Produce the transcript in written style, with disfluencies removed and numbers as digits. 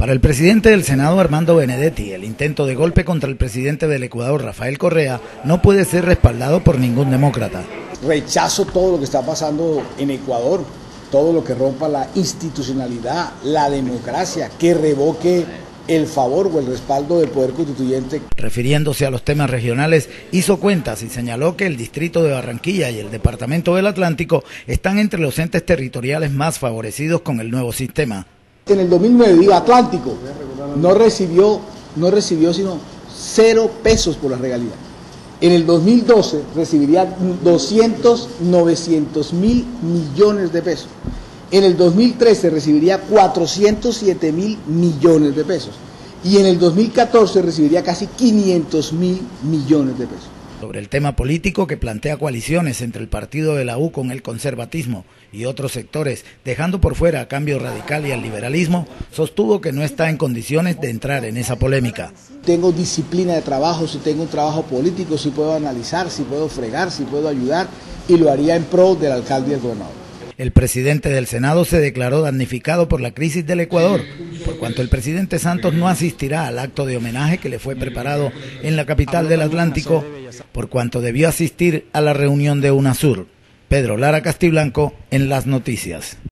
Para el presidente del Senado, Armando Benedetti, el intento de golpe contra el presidente del Ecuador, Rafael Correa, no puede ser respaldado por ningún demócrata. Rechazo todo lo que está pasando en Ecuador, todo lo que rompa la institucionalidad, la democracia, que revoque el favor o el respaldo del Poder Constituyente. Refiriéndose a los temas regionales, hizo cuentas y señaló que el distrito de Barranquilla y el departamento del Atlántico están entre los entes territoriales más favorecidos con el nuevo sistema. En el 2009, Atlántico no recibió sino 0 pesos por la regalía. En el 2012 recibiría 900 mil millones de pesos. En el 2013 recibiría 407 mil millones de pesos. Y en el 2014 recibiría casi 500 mil millones de pesos. Sobre el tema político, que plantea coaliciones entre el partido de la U con el conservatismo y otros sectores, dejando por fuera a Cambio Radical y al liberalismo, sostuvo que no está en condiciones de entrar en esa polémica. Tengo disciplina de trabajo, si tengo un trabajo político, si puedo analizar, si puedo fregar, si puedo ayudar, y lo haría en pro del alcalde y el gobernador. El presidente del Senado se declaró damnificado por la crisis del Ecuador, por cuanto el presidente Santos no asistirá al acto de homenaje que le fue preparado en la capital del Atlántico, por cuanto debió asistir a la reunión de UNASUR. Pedro Lara Castiblanco, en Las Noticias.